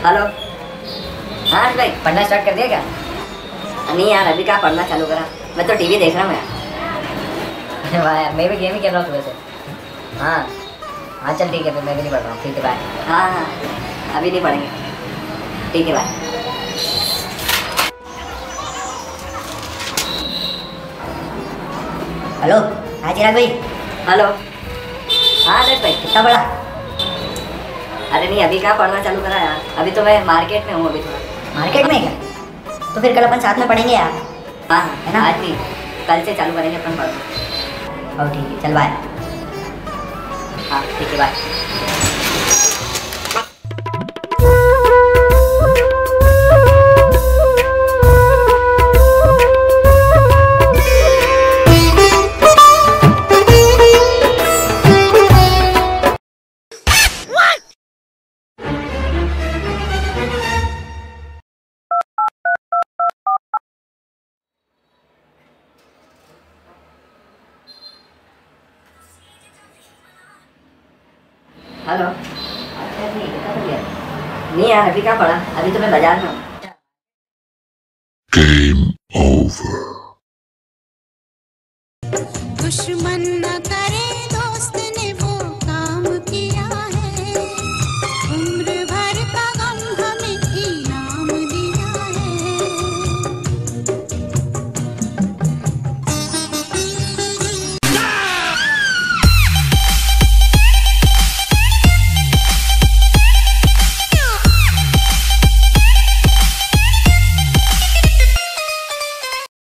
Hello. हाँ भाई, पढ़ना स्टार्ट कर दिया क्या? नहीं यार, अभी कहाँ पढ़ना चालू करा, मैं तो टीवी देख रहा हूँ यार। वाह यार, मैं भी गेम ही खेल रहा हूँ सुबह से। हाँ हाँ, चल ठीक है, फिर मैं भी नहीं पढ़ रहा हूँ। ठीक है, बाय। हाँ हाँ, अभी नहीं पढ़ेंगे। ठीक है, बाय। हेलो, हाँ चिराग भाई। हेलो। हाँ आदर्श भाई। कितना पढ़ा? अरे नहीं, अभी कहाँ पढ़ना चालू करा यार, अभी तो मैं मार्केट में हूँ अभी थोड़ा। मार्केट में क्या? तो फिर कल अपन साथ में पढ़ेंगे यार। हाँ है ना? आज नहीं, कल से चालू करेंगे अपन पढ़ना। और ठीक है, चल बाय। हाँ ठीक है, बाय। हेलो। नहीं यार, अभी कहाँ पढ़ा, अभी तो मैं बाजार में हूँ। Game over. दुश्मन न कर